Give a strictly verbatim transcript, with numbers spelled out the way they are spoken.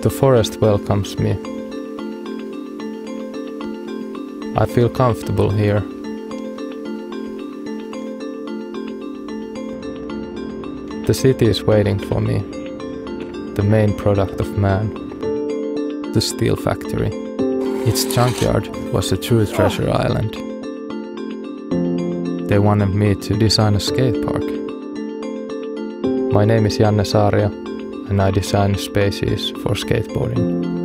The forest welcomes me. I feel comfortable here. The city is waiting for me, the main product of man, the steel factory. Its junkyard was a true treasure island. They wanted me to design a skate park. My name is Janne Saario, and I design spaces for skateboarding.